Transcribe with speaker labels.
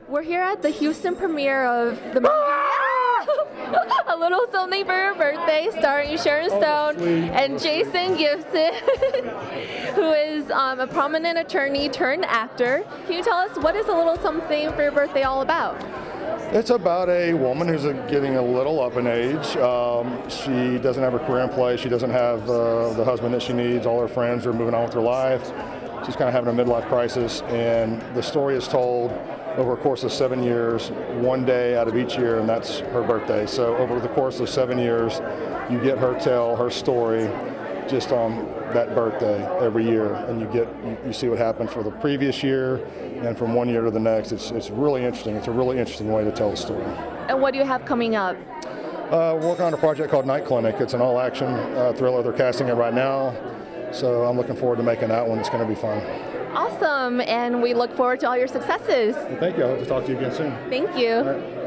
Speaker 1: We're here at the Houston premiere of the movie A Little Something for Your Birthday, starring Sharon Stone and Jason Gibson, who is a prominent attorney turned actor. Can you tell us what is A Little Something for Your Birthday all about?
Speaker 2: It's about a woman who's getting a little up in age. She doesn't have a career in place. She doesn't have the husband that she needs. All her friends are moving on with their life. She's kind of having a midlife crisis, and the story is told over a course of 7 years, one day out of each year, and that's her birthday. So over the course of 7 years, you get her tell her story just on that birthday every year, and you see what happened for the previous year and from one year to the next. It's really interesting. It's a really interesting way to tell the story.
Speaker 1: And what do you have coming up?
Speaker 2: We're working on a project called Night Clinic. It's an all-action thriller. They're casting it right now, so I'm looking forward to making that one. It's going to be fun.
Speaker 1: Awesome, and we look forward to all your successes.
Speaker 2: Well, thank you. I hope to talk to you again soon.
Speaker 1: Thank you.
Speaker 2: All right.